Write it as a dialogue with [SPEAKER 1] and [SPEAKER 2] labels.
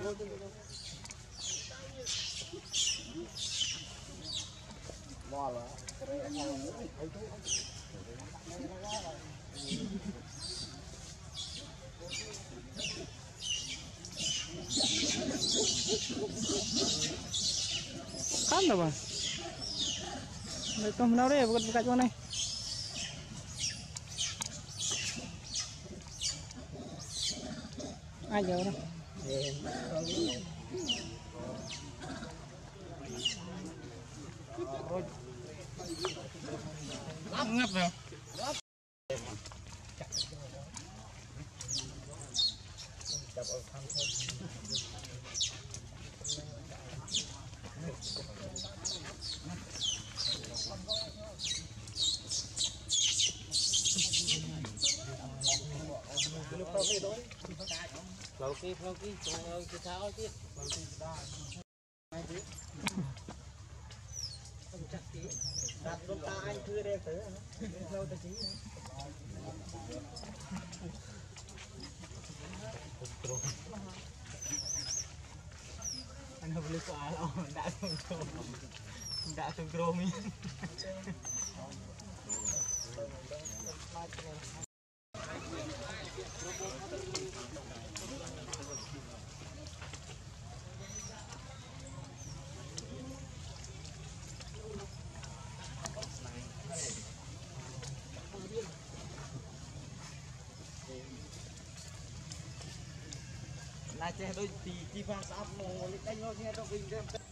[SPEAKER 1] Kan đâu mà đây tôm nào đấy bukan bukan này ai giờ đâu ngập rồi lâu kia còn cái tháo chứ đặt lúc ta anh chưa đem tới lâu ta chí anh không lấy quả đâu đã từng chrome là che đôi tí chi pha sáp mồ lịch đánh nó che trong bình